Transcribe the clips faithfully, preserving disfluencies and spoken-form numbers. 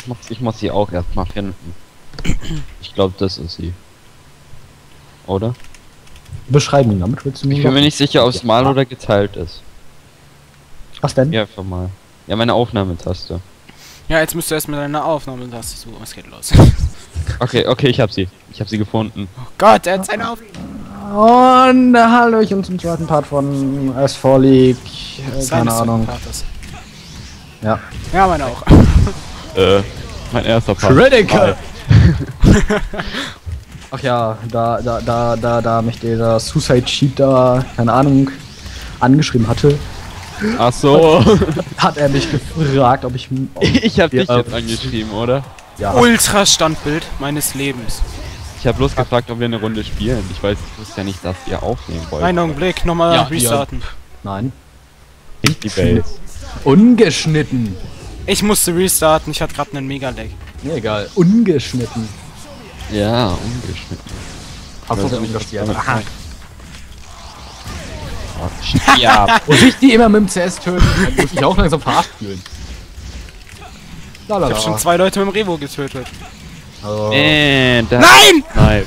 muss, ich muss sie auch erstmal finden. Ich glaube, das ist sie. Oder? Beschreiben, damit willst du mir. Ich bin mir nicht sicher, ob es mal oder geteilt ist. Was denn? Ja, einfach mal. Ja, meine Aufnahmetaste. Ja, jetzt müsst du erst mit deiner Aufnahmetaste suchen. Was geht los? Okay, okay, ich hab sie. Ich hab sie gefunden. Oh Gott, er hat seine Auf... Und äh, hallo, ich bin zum zweiten Part von S vier League. Äh, keine Ahnung. Ja. Ja, meine auch. Äh, mein erster Part. Critical! Ach ja, da, da, da, da, da mich dieser Suicide Cheat da, keine Ahnung, angeschrieben hatte, Ach so. hat er mich gefragt, ob ich... Ob Ich hab wir, dich jetzt angeschrieben, oder? Ja. Ultra-Standbild meines Lebens. Ich hab bloß gefragt, ob wir eine Runde spielen. Ich weiß, ich wusste ja nicht, dass ihr aufnehmen wollt. Einen Augenblick, nochmal Ja, restarten. Nein. Nicht die Base. Ungeschnitten. Ich musste restarten, ich hatte gerade einen Mega-Lag. Nee, egal. Ungeschnitten. Ja, ungeschnitten. Hast Weiß du nicht, was umgespielt? damit Aha. Ja. Und ich die immer mit dem C S töten, dann muss ich auch langsam verarscht fühlen. Ich hab schon zwei Leute mit dem Revo getötet. Also, Äh, da Nein! Nein!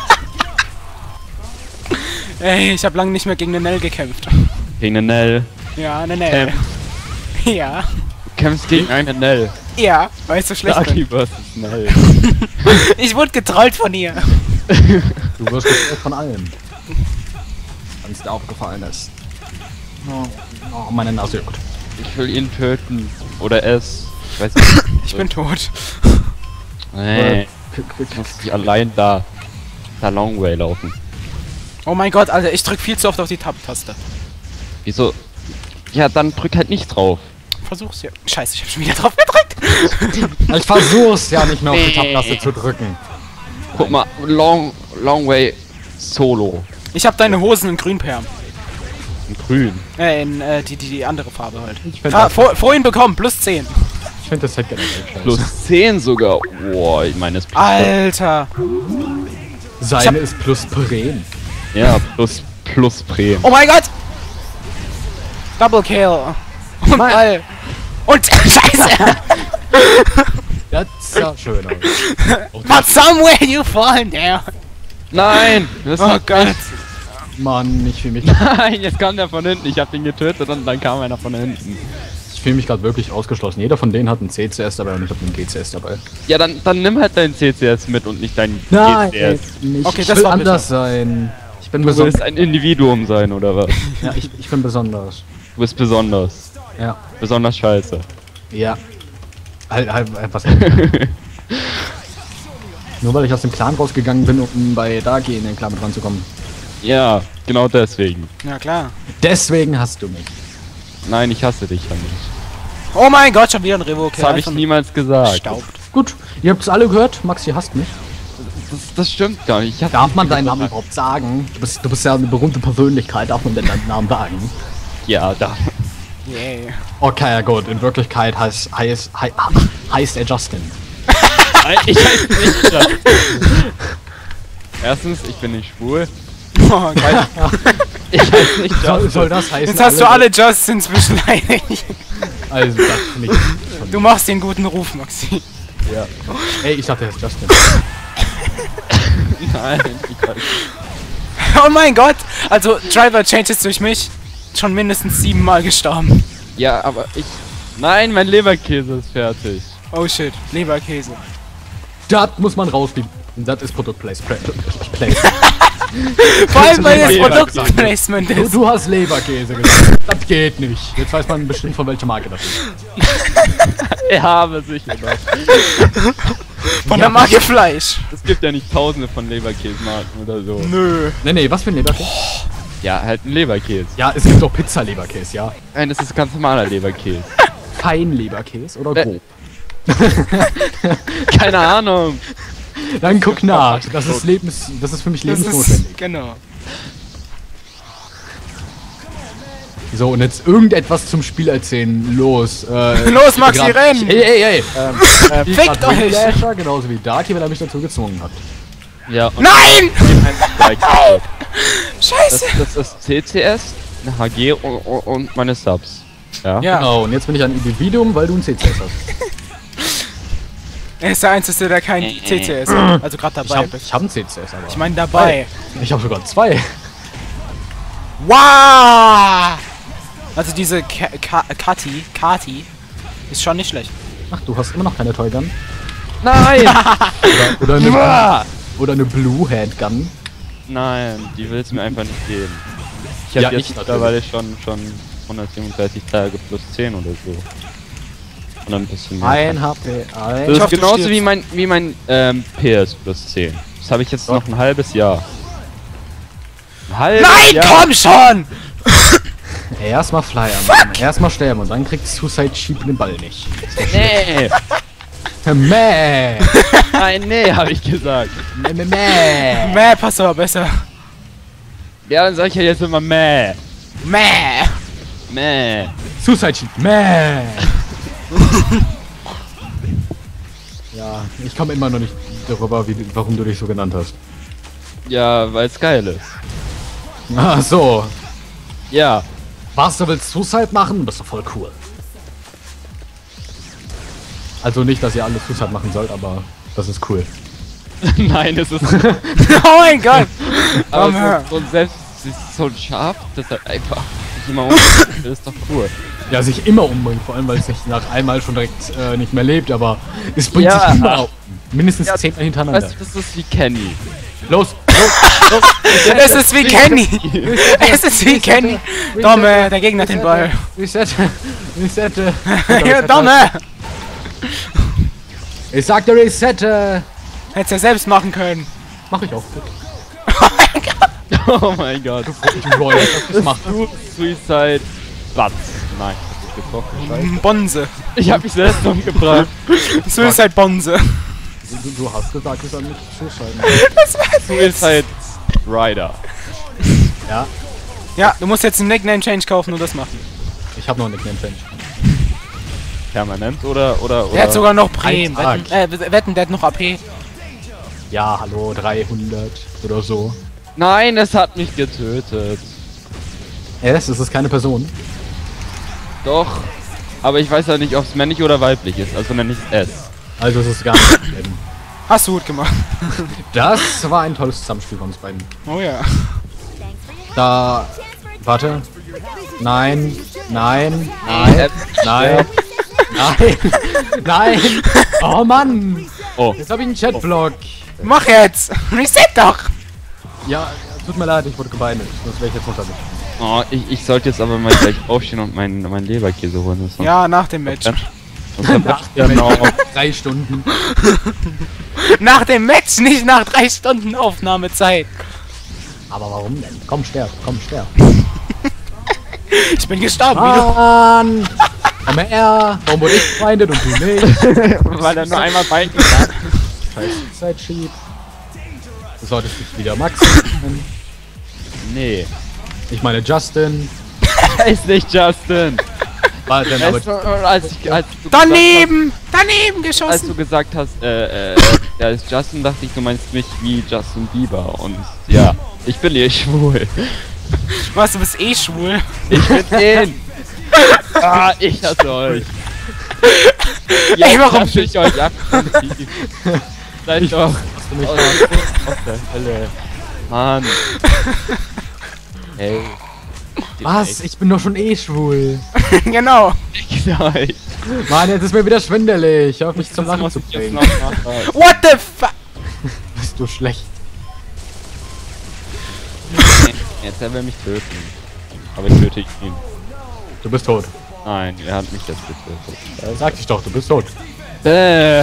Ey, ich habe lange nicht mehr gegen den Nell gekämpft. Gegen eine Nell. Ja, eine Nell. Ja. Du kämpfst gegen eine Nell. Ja, weil ich so schlecht Darky bin. versus Nell. Ich wurde getrollt von ihr. du wirst gestellt von allen. Wenn es dir aufgefallen ist. Oh, oh, meine Nase juckt. Ich will ihn töten. Oder es. Ich weiß nicht. Ich bin tot. Nee. Ich muss nicht allein da. Da Long Way laufen. Oh mein Gott, Alter, ich drück viel zu oft auf die Tab-Taste. Wieso? Ja, dann drück halt nicht drauf. Versuch's ja. Scheiße, ich hab schon wieder drauf gedrückt. Ich versuch's ja nicht mehr auf die Tab-Taste zu drücken. Guck mal, Long, Long Way Solo. Ich hab deine Hosen in Grünperm. In grün. Äh, in äh, die, die, die andere Farbe halt. Ich find Fra das- vor, vorhin bekommen, plus zehn. Ich finde das halt generell scheiße. Plus zehn sogar. Boah, ich meine, es plus. Alter. Seine ist plus Bremen. Ja, plus, plus Bremen. Oh mein Gott. Double Kill. Und Ball. Und Scheiße. Das sah schön aus. But somewhere you fall down. Nein! Das Oh hat Gott. Mann, ich fühle mich, Nein, jetzt kam der von hinten. Ich hab ihn getötet und dann kam einer von hinten. ich fühl mich gerade wirklich ausgeschlossen. Jeder von denen hat einen C C S dabei und ich habe einen G C S dabei. Ja, dann, dann nimm halt dein C C S mit und nicht dein Nein, G C S. nicht. Okay, ich das will war anders sein. Ich bin Du willst besonders. ein Individuum sein, oder was? Ja, ich, ich bin besonders. Du bist besonders. Ja. Besonders scheiße. Ja. Halt, halt, halt was. Nur weil ich aus dem Clan rausgegangen bin, um bei Darky in den Clan mit ranzukommen. Ja, genau deswegen. Ja klar. Deswegen hast du mich. Nein, ich hasse dich ja nicht. Oh mein Gott, schon wieder ein Revo Kill. Das habe ich niemals gesagt. Staubt. Gut, ihr habt es alle gehört. Maxi hasst mich. Das, das stimmt gar nicht. Ich hab Darf man nicht deinen Namen gesagt. überhaupt sagen? Du bist, du bist ja eine berühmte Persönlichkeit. Darf man denn deinen Namen sagen? Ja, da. Yeah. Okay, ja gut. In Wirklichkeit heißt, heißt, heißt, heißt er Justin. Nein, ich heiße nicht das. Erstens, ich bin nicht schwul. Oh Gott. Ich heiße nicht Soll, das. soll das heißen? Jetzt hast du alle Justins beschleidigt. Also, das finde ich. Du machst den guten Ruf, Maxi. Ja. Ey, ich dachte, er ist Justin. Nein, ich weiß. Oh mein Gott. Also, Driver Changes durch mich. Schon mindestens siebenmal gestorben. Ja, aber ich. Nein, mein Leberkäse ist fertig. Oh shit. Leberkäse. Das muss man rausbiegen. Und das ist Produktplacement. Place. Vor allem, weil das Leberkäse. Produktplacement Du, ist. du hast Leberkäse gesagt. Das geht nicht. Jetzt weiß man bestimmt von welcher Marke das ist. Ich habe sicher noch. Von der Marke Fleisch. Es gibt ja nicht tausende von Leberkäsemarken oder so. Nö. Nee, nee, was für ein Leberkäse? Ja, halt ein Leberkäse. Ja, es gibt auch Pizza-Leberkäse, ja. Nein, das ist ganz normaler Leberkäse. Fein-Leberkäse oder Äh. grob? Keine Ahnung. Dann guck nach. Das ist Lebens, das ist für mich Das lebensnotwendig. ist, genau. So, und jetzt irgendetwas zum Spiel erzählen. Los. Äh, Los, Maxi, grad- renn! Ey, ey, ey. Ähm, äh, Fickt grad euch! Whiplasher, genauso wie Darky, weil er mich dazu gezwungen hat. Ja, und Nein! ein Like. Das, Scheiße! das ist C C S, eine H G und, und meine Subs. Ja? Ja. Genau, und jetzt bin ich ein Individuum, weil du ein C C S hast. Er ist der Einzige, der kein C C S hat. Also gerade Ich dabei hab, bist. ich hab einen C C S, aber... Ich meine dabei. Ich hab sogar zwei. Wow! Also diese Ka Ka Kati, Kati ist schon nicht schlecht. Ach, du hast immer noch keine Toygun? Nein! Oder, oder, eine, oder eine Blue Handgun? Nein, die will es mir einfach nicht geben. Ich habe Ja, jetzt ich mittlerweile schon, schon hundertsiebenunddreißig Tage plus zehn oder so. Und ein bisschen mehr. Ein H P, ein... Das ist hoffe, du genauso stirbst. wie mein, wie mein ähm, P S plus zehn. Das habe ich jetzt noch ein halbes Jahr. Ein halbes Nein, Jahr. komm schon! Erstmal Flyer machen, erstmal sterben und dann kriegt Suicide Sheep den Ball nicht. Nee! Mäh! Nein, nee, habe ich gesagt. Mäh, mäh, mäh. Mäh, passt aber besser. Ja, dann sag ich ja jetzt immer Mäh. Mäh! Mäh. Suicide Sheep, mäh! Ja, ich komme immer noch nicht darüber, wie, warum du dich so genannt hast. Ja, weil es geil ist. Ach so. Ja. Was, du willst Suicide machen? Bist doch voll cool. Also nicht, dass ihr alle Suicide machen sollt, aber das ist cool. Nein, es ist. Oh mein Gott! Komm her. Aber so, so selbst ist so ein Schaf, das halt einfach nicht immer um. Das ist doch cool. Ja, sich immer umbringt, vor allem weil es sich nach einmal schon direkt äh, nicht mehr lebt, aber es bringt Ja. sich immer um. Mindestens Ja, zehnmal hintereinander. Weißt du, das ist wie Kenny. Los, los, los! Es ist wie Kenny! Es ist wie Kenny! Domme, der Gegner hat den Ball. Reset, reset. Ja, Domme! Ich sagte Reset. Hättest ja selbst machen können. Mach ich auch. Oh mein Gott. Du Roy, das macht. Du Suicide Platz. Nein, das ist getroffen. Scheiße. Bonze. Ich hab mich selbst umgebracht. Suicide Bonze. Du, du hast gesagt, ich soll nicht zuschalten. Suicide Rider. Ja, Ja, du musst jetzt einen Nickname Change kaufen und das machen. ich hab noch einen Nickname Change. Permanent oder oder oder? Der hat sogar noch Bremen. Ein Wetten, äh, wetten, der hat noch A P. Ja, hallo, dreihundert oder so. Nein, es hat mich getötet. S, ist es keine Person? Doch. Aber ich weiß ja nicht, ob es männlich oder weiblich ist. Also nenne ich es S. Also es ist gar nicht schlimm. Hast du gut gemacht. Das war ein tolles Zusammenspiel von uns beiden. Oh ja. Da. Warte. Nein. Nein. Nein. Nein. Nein. Nein. Oh Mann. Oh. Jetzt habe ich einen Chatblock. Mach jetzt! Reset doch! Ja, tut mir leid, ich wurde gebeinet. Sonst wäre ich jetzt runter. Oh, ich, ich sollte jetzt aber mal gleich aufstehen und meinen mein Leberkäse holen. Sonst Ja, nach dem Match. sonst Nach ja noch. drei Stunden. Nach dem Match, nicht nach drei Stunden Aufnahmezeit. Aber warum denn? Komm, sterb. Komm, sterb. Ich bin gestorben, wie du. Mann! Komm her! Warum wurde ich gefeindet und du nicht? Weil er nur einmal Bein gesagt. Scheiß Zeitschieb. Du solltest dich wieder Max nennen. Nee. Ich meine Justin. Er ist nicht Justin. War denn aber... Weißt du, als, ich, als, du Daneben! Daneben gesagt hast, als du geschossen! gesagt hast, äh, äh, er ist Justin, dachte ich, du meinst mich wie Justin Bieber. Und ja, ich bin eh schwul. Was, du bist eh schwul? Ich bin den. Ah, ich hasse euch. Ey, warum hasse ich euch aktiv. Seid doch Hast du mich aus, aus der Hölle. Mann. Hey. Was? Ich bin doch schon eh schwul. Genau. Ich euch. Mann, jetzt ist mir wieder schwindelig. Hör auf mich zum Das Lachen muss zu ich jetzt bringen. noch machen. What the fuck? Bist du schlecht. Jetzt er will mich töten. Aber ich töte ihn. Du bist tot. Nein, er hat mich jetzt getötet. Äh, sag ich doch, du bist tot. Äh.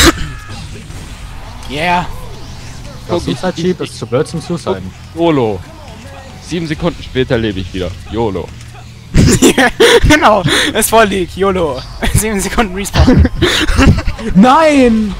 Yeah. Das Suicide Cheap ist zu blöd zum Suicide. YOLO. Sieben Sekunden später lebe ich wieder. YOLO. Genau. Es vorliegt. YOLO. Sieben Sekunden Respawn. Nein!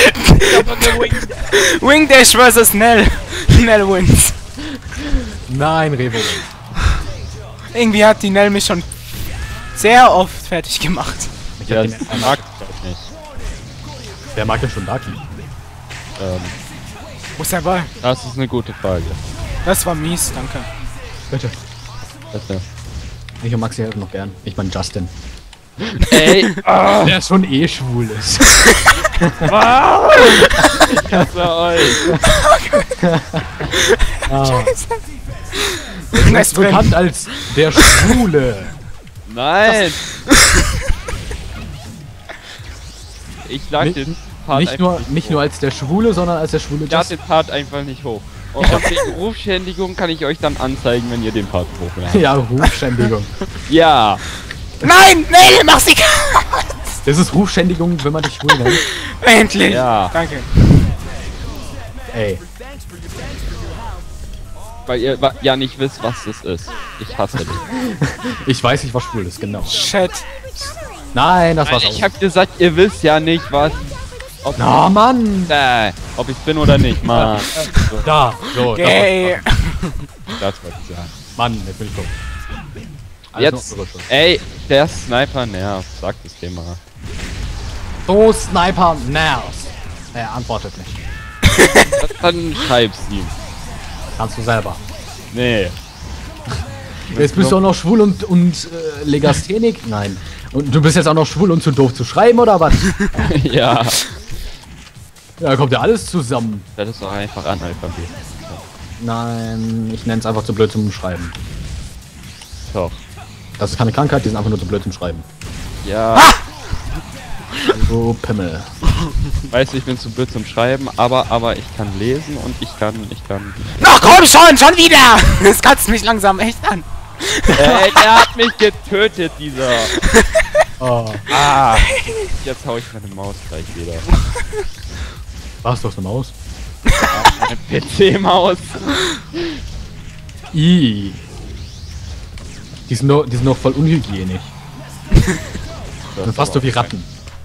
Wing Dash versus Nell. Nell wins. Nein, Revo. Irgendwie hat die Nell mich schon sehr oft fertig gemacht. Ich Ja, hab das den mag ich auch nicht. Wer mag denn schon Darky? Ähm, Wo ist der Ball? das ist eine gute Frage. Das war mies, danke. Bitte. Bitte. Ich und Maxi helfen noch gern. Ich mein Justin. Ey, ah, Der schon eh schwul ist. ich hasse euch. Ah. Er ist drin. Bekannt als der Schwule. Nein. Ich lag Nicht- den Part Nicht einfach nur, nicht nicht hoch. nur als der Schwule, sondern als der schwule Ich lade Justin. den Part einfach nicht hoch. Und wegen Rufschändigung kann ich euch dann anzeigen, wenn ihr den Part hochladet. Ja, Rufschändigung. Ja. Nein! Nee, mach sie! Das ist Rufschändigung, wenn man dich schwul nennt. Endlich! Ja. Danke. Ey. Weil ihr wa- ja nicht wisst, was das ist. Ich hasse dich. Ich weiß nicht, was schwul ist, genau. Shit. Nein, das war's Ich auch. hab gesagt, ihr wisst ja nicht, was... Ob, Na, Mann! äh, ob ich bin oder nicht, Mann. Da, so. Gay. Das wollte ich sagen. Das, Mann, jetzt bin ich dumm. Alles Jetzt, nur Gerüchte. ey, der Sniper nervt, sagt das Thema. So, Sniper nervt. Er antwortet nicht. Dann schreib's ihm. Kannst du selber. Nee. Jetzt bist du auch noch schwul und, und äh, Legasthenic? Nein. Und du bist jetzt auch noch schwul und zu doof zu schreiben, oder was? Ja. Ja, da kommt ja alles zusammen. Das ist doch einfach Analphabet. Nein, ich nenne es einfach zu blöd zum Schreiben. Doch. Das ist keine Krankheit, die sind einfach nur zu blöd zum Schreiben. Ja. So, Pimmel. Weißt du, ich bin zu blöd zum Schreiben, aber aber ich kann lesen und ich kann ich kann. Ach komm schon, schon wieder! Das kotzt mich langsam echt an. Ey, der hat mich getötet, dieser. Oh, Ah. Jetzt hau ich meine Maus gleich wieder. was, du hast eine Maus? Meine P C-Maus. I. Die sind noch, die sind noch voll unhygienisch. Die sind fast so wie Ratten.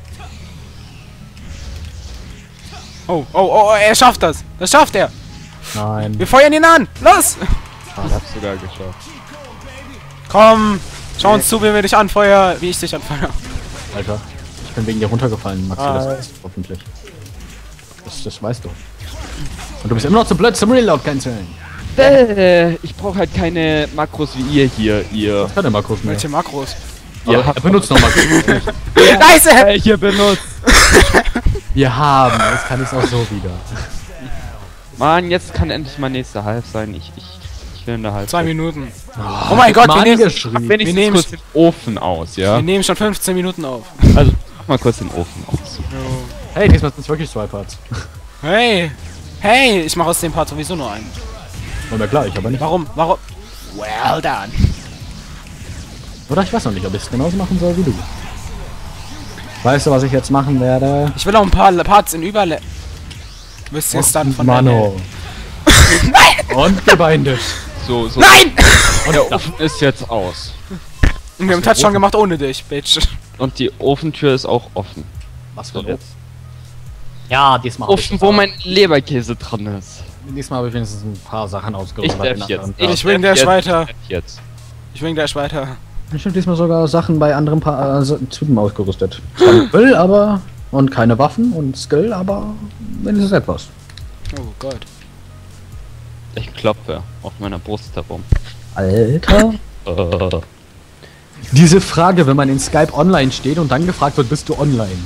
Oh, oh, oh, er schafft das. Das schafft er. Nein. Wir feuern ihn an. Los! Ich hab's sogar geschafft. Komm, schau uns zu, wie wir dich anfeuern, wie ich dich anfeuer. Alter, ich bin wegen dir runtergefallen, Maxi, das Ah. weißt du hoffentlich. Das, das weißt du. Und du bist immer noch zu blöd zum Reload canceln. Äh, ich brauche halt keine Makros wie ihr hier, ihr. Keine Makros mehr. Welche Makros? Aber Ihr habt benutzt noch Makros. Nice! welche benutzt. Wir haben, jetzt kann ich es auch so wieder. Mann, jetzt kann endlich mein nächster Half sein. Ich, ich, ich will in der Half. Zwei Minuten. Oh mein Gott, wir nehmen, geschrieben. Wenn ich Wir nehmen- kurz den Ofen aus, ja? wir nehmen schon fünfzehn Minuten auf. Also, mach mal kurz den Ofen aus. Hey, diesmal sind es wirklich zwei Parts. Hey! Hey, ich mache aus dem Part sowieso nur einen. War mir klar, ich aber nicht. Warum? Warum? Well done. Oder ich weiß noch nicht, ob ich es genauso machen soll wie du. Weißt du, was ich jetzt machen werde? Ich will auch ein paar Parts in Überle... Wisst ihr es dann von der Mano. Und gebeindet. So, so. Nein! Und der Ofen ist jetzt aus. Und wir haben Touch schon gemacht ohne dich, Bitch. Und die Ofentür ist auch offen. Was So, für jetzt. Ja, diesmal hab ich Ofen, es wo auch. mein Leberkäse dran ist. Diesmal habe ich wenigstens ein paar Sachen Ich ausgerollt. darf jetzt. Ich bring darf Dash jetzt, weiter. Ich darf jetzt. Ich bring gleich weiter. Ich habe diesmal sogar Sachen bei anderen pa äh, Typen ausgerüstet. Zwar mit Will, aber... Und keine Waffen und Skill, aber... Wenigstens etwas. Oh Gott. Ich klopfe auf meiner Brust herum. Alter. Äh. Diese Frage, wenn man in Skype online steht und dann gefragt wird, bist du online?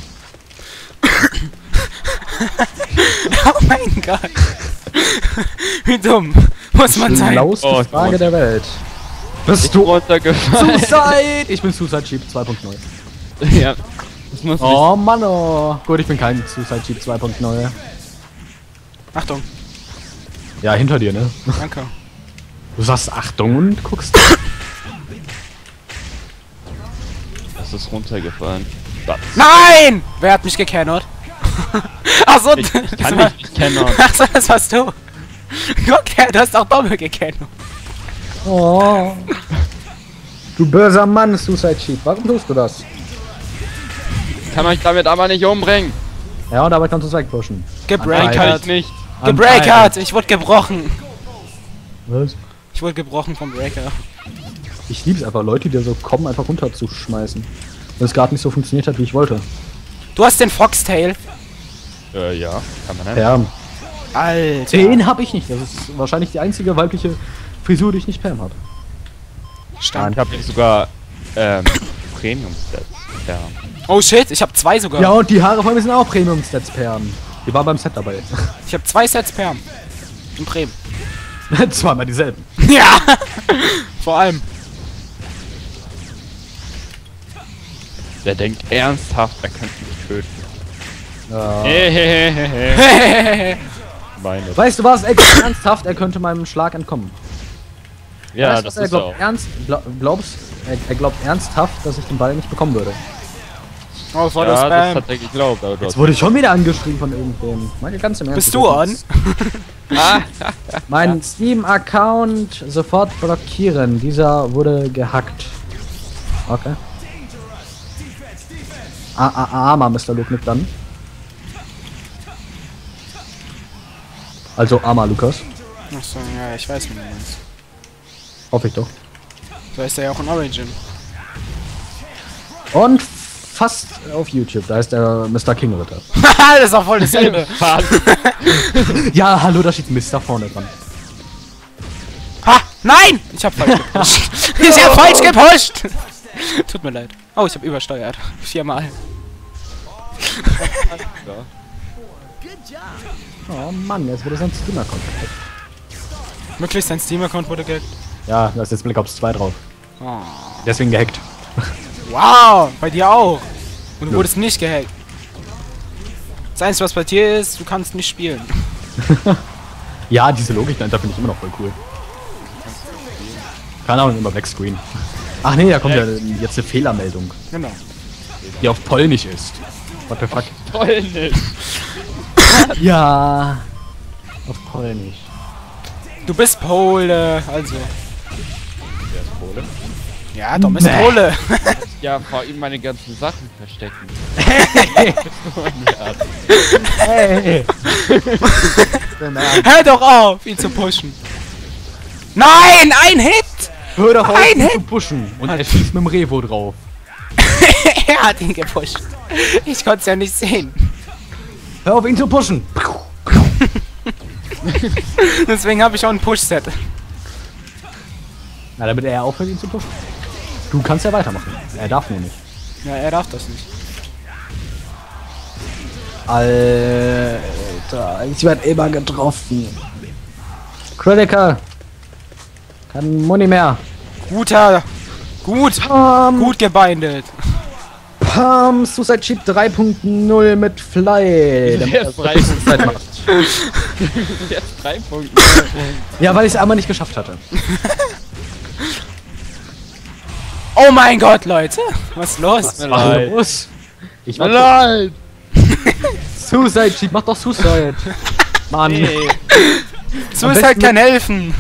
Oh mein Gott. Wie dumm muss man sein. Schlauste Oh, Frage Gott. der Welt. Bist Ich du runtergefallen. Suicide? Ich bin Suicide Cheap zwei Punkt null. Ja. Das muss Oh Mann, oh. Gut, ich bin kein Suicide Cheap zwei Punkt null. Achtung, Ja, hinter dir, ne? danke. Du sagst Achtung und guckst. nicht. Das ist runtergefallen. Das. Nein! Wer hat mich gekennert? Achso, Ich, ich kann dich nicht kennen. Achso, das warst du. Guck her, du hast auch doppelt gekennert. Oh. Du böser Mann, Suicide Cheap. Warum tust du das? Ich kann euch damit aber nicht umbringen. Ja, und dabei kannst du es wegpushen. Nein, kann Gebreakert. ich nicht. Gebreakert. Ich wurde gebrochen. Was? Ich wurde gebrochen vom Breaker. Ich lieb's einfach, Leute, die so kommen, einfach runterzuschmeißen. Wenn es gerade nicht so funktioniert hat, wie ich wollte. Du hast den Foxtail. Äh, ja. Kann man nicht. Perm. Alter. Den hab ich nicht. Das ist wahrscheinlich die einzige weibliche Frisur, die ich nicht Perm habe. Ich hab jetzt sogar, ähm, Premium-Stats. Ja. Oh shit, ich habe zwei sogar. Ja, und die Haare von mir sind auch Premium-Stats-Perlen. Die war beim Set dabei. Ich habe zwei Sets Perm. In Bremen. Zweimal dieselben. Ja! Vor allem. Der denkt ernsthaft, er könnte mich töten. Ja. Hehehehe. Meine. Weißt du was? Er glaubt ernsthaft, er könnte meinem Schlag entkommen. Ja, weißt, das er ist glaubt auch. ernst, glaub, glaubst, er, er glaubt ernsthaft, dass ich den Ball nicht bekommen würde. Oh, voll Ja, das Spam. hat er geglaubt, aber du Jetzt hast wurde ich schon wieder angeschrieben von irgendwem. Meine ganz im Ernst. Bist du on? Ah, Mein Steam-Account sofort blockieren. Dieser wurde gehackt. Okay. Ah, ah, ah, armer Mister Luke nicht dann. Also armer Lukas. Achso, ja, ich weiß, wie du meinst. Hoffe ich doch. So ist er ja auch in Origin. Und fast auf YouTube. Da ist der Mister King Ritter. Das ist auch voll dasselbe. Ja, hallo, da steht Mister vorne dran. Ha! Nein! Ich hab falsch gepusht. Ich hab falsch gepusht! Tut mir leid. Oh, ich hab übersteuert. Viermal. Oh Mann, jetzt wurde sein Steam-Account gehackt. Wirklich, sein Steam-Account wurde gehackt? Ja, da ist jetzt Black Ops zwei drauf. Oh. Deswegen gehackt. Wow! Bei dir auch! Und du wurdest nicht gehackt. Das Einzige, was bei dir ist, du kannst nicht spielen. Ja, diese Logik dahinter finde ich immer noch voll cool. Keine Ahnung, immer Backscreen. Ach nee, da kommt ja jetzt eine Fehlermeldung, Genau. die auf Polnisch ist. What the fuck? toll nicht. Ja, auf Polnisch. Du bist Pole, also. Der ist Pole. Ja, Dom ist Nee. Pole. Ja, vor ihm meine ganzen Sachen verstecken. Hey! Hör doch auf, ihn zu pushen. Nein, ein Hit! Hör doch auf, Ein ihn Hit! zu pushen. Und er schießt mit dem Revo drauf. Er hat ihn gepusht. Ich konnte es ja nicht sehen. Hör auf, ihn zu pushen. Deswegen habe ich auch ein Push-Set. Na, damit er aufhört, ihn zu pushen. Du kannst ja weitermachen. Er darf nur nicht. Ja, er darf das nicht. Alter, ich werde immer getroffen. Critical. Kein Money mehr. Guter. Gut. Pam, Gut gebindet. Pam, Suicide Cheat drei Punkt null mit Fly. Der Der ist drei Zeit macht. Jetzt drei Punkte. Ja, weil ich es einmal nicht geschafft hatte. Oh mein Gott, Leute. Was ist los? Mir leid. los? Ich war Nein! Suicide Cheat, mach doch Suicide. Mann. Nee. Suicide besten kann helfen.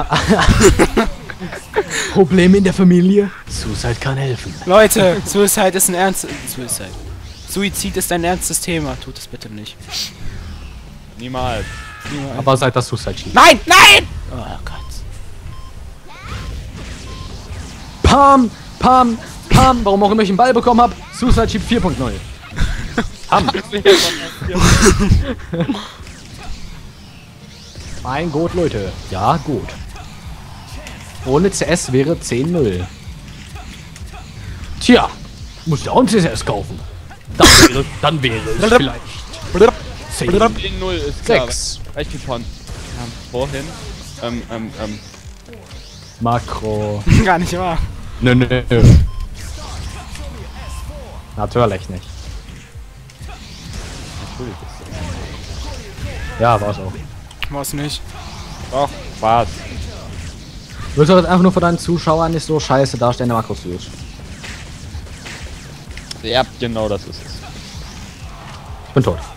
Probleme in der Familie? Suicide kann helfen. Leute, Suicide ist ein ernst... Suicide. Suizid ist ein ernstes Thema. Tut es bitte nicht. Niemals. Aber seit das Suicide Cheat. Nein, nein! Oh Gott. Pam, Pam, Pam. Warum auch immer ich einen Ball bekommen habe. Suicide Cheat vier Punkt null. Pam. Mein Gott, Leute. Ja, gut. Ohne C S wäre zehn null. Tja, muss ich auch ein C S kaufen. Dann wäre, dann wäre es vielleicht zehn zehn null ist klar. sechs. Weißt du, von wir haben vorhin ähm, ähm, ähm, Makro. Gar nicht wahr. Nö, nö, nö. Natürlich nicht. natürlich ist Ja, war's auch. Was nicht. doch Spaß. Du willst doch jetzt einfach nur vor deinen Zuschauern nicht so scheiße darstellen, der Makros ist. Ja, genau das ist es. Ich bin tot.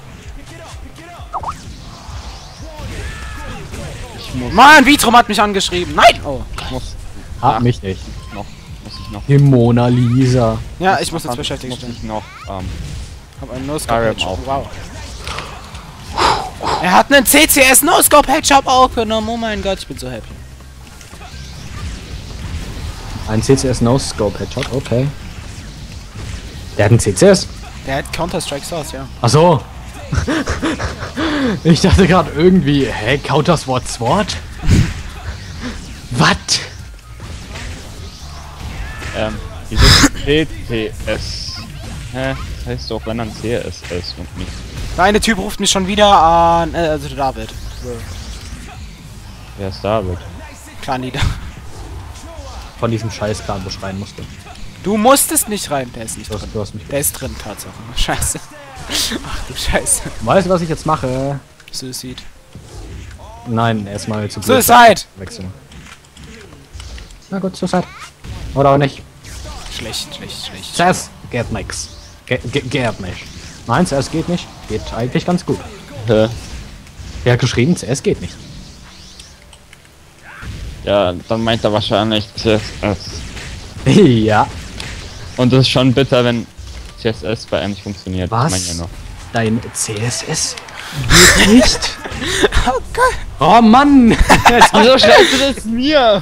Ich muss, Mann, Vitrum hat mich angeschrieben. Nein! Oh. ich muss Hab Ach. mich nicht. noch, muss ich noch. Die Mona Lisa. Ja, ich muss jetzt muss beschäftigt ich stehen. noch, ähm, Hab einen no Skyrim scope auf. Wow. Er hat einen C C S No-Scope-Headshot aufgenommen. Oh mein Gott, ich bin so happy. Ein C C S No-Scope Headshot, okay. Der hat einen C C S? Der hat Counter-Strike Source, ja. Ach so. Ich dachte gerade irgendwie, hä, Counter Sword Sword? Was? ähm, wieso, C C S. Hä? Das heißt doch, wenn dann C S S und nicht. Der eine Typ ruft mich schon wieder an. Äh, also David. Wer ist David? Klar, nieder. Von diesem Scheißplan beschreiben musste. Du musstest nicht rein. Der ist nicht Du hast, drin. du hast mich. Der ist drin, Tatsache. Scheiße. Ach du Scheiße. Weißt du, was ich jetzt mache? Suicide. Nein, erstmal zu Suicide! wechseln. Na gut, Suicide. Oder auch nicht. Schlecht, schlecht, schlecht. C S geht nix. Ge ge geht nicht. Nein, C S geht nicht. Geht eigentlich ganz gut. Hä? Er hat geschrieben, C S geht nicht. Ja, dann meint er wahrscheinlich C S S. Ja. Und das ist schon bitter, wenn C S S bei einem nicht funktioniert. Was? Ich mein ja noch. Dein C S S geht nicht? Oh Gott. Oh Mann! Wieso schreibst du das mir?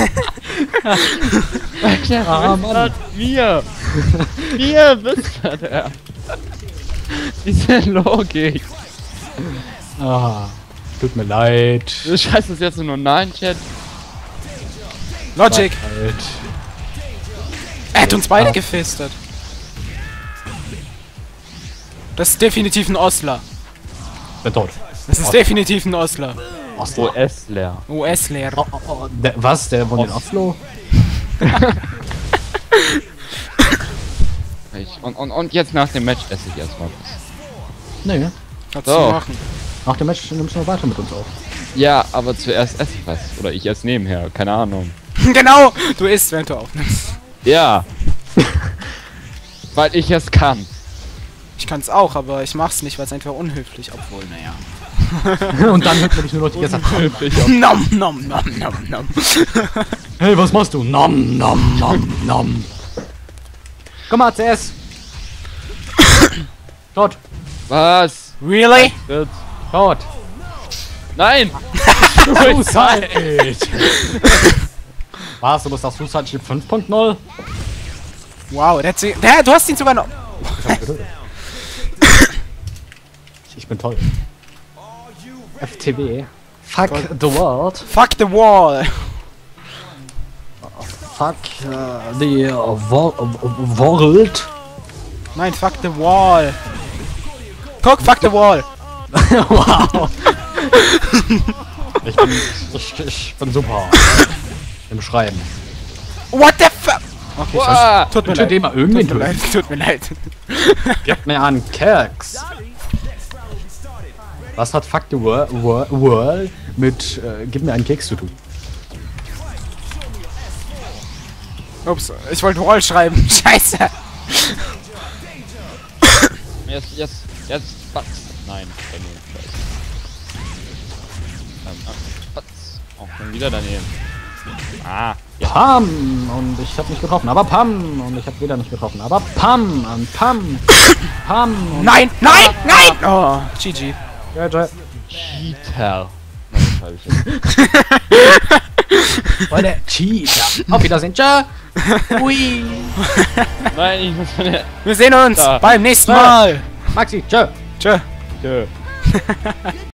Ah, Mann. Mir! Mir bist du der! Diese Logik! Ah, tut mir leid. Du schreibst das jetzt nur nein, Chat? Logic. Halt. Er hat uns beide gefistet. Das ist definitiv ein Osler. Bin tot. Das ist definitiv ein Osler. Oslo. OSler. U S-Lehrer. Oh, oh, oh, der, was? Der von den Oslo? Ich, und, und, und jetzt nach dem Match esse ich erstmal was. Nee. Kannst So. du machen. Nach dem Match nimmst du noch weiter mit uns auf. Ja, aber zuerst esse ich was. Oder ich esse nebenher, keine Ahnung. Genau! Du isst, wenn du aufnimmst. Ja! Weil ich es kann. Ich kann's auch, aber ich mach's nicht, weil es einfach unhöflich, obwohl, naja. Und dann hört man dich nur noch die ganze Zeit. Nom, nom, nom, nom, nom. Hey, was machst du? Nom, nom, nom, nom. Komm mal, C S. Tot. Was? Really? Wird. Tot. Nein! Suicide. Was? Du bist auf Suicide Chip fünf Punkt null? Wow, der, hat sie- der, du hast ihn sogar noch. Ich bin toll. F T W. Fuck the world. Fuck the wall. Fuck uh, the uh, wo uh, world. Nein, fuck the wall. Guck, fuck the wall. Wow. Ich bin, ich, ich bin super. Im Schreiben. What the fuck? Okay, Wow. tut mir Tut dir leid. mal irgendwen Tut mir leid. töten. Tut mir leid. Gib mir an, Keks. Was hat Fuck the Wor Wor World mit äh, Gib mir einen Keks zu tun? Ups, ich wollte Wall schreiben. Scheiße. Jetzt, jetzt, jetzt, was? Nein, daneben, scheiße. Ähm, ah, was? Auch schon wieder daneben. Ah, ja. Pam! Und ich hab nicht getroffen, aber Pam! Und ich hab wieder nicht getroffen, aber Pam! Und Pam! Pam! Und Nein, nein, nein! Oh, G G. ja, ja. Cheater. Nein, das schreibe ich jetzt. Voll der Cheater. Auf Wiedersehen. Tschö. Ui. Nein, ich muss meine... Wir sehen uns Da. beim nächsten Da. Mal. Maxi, tschö. Tschö. Tschö.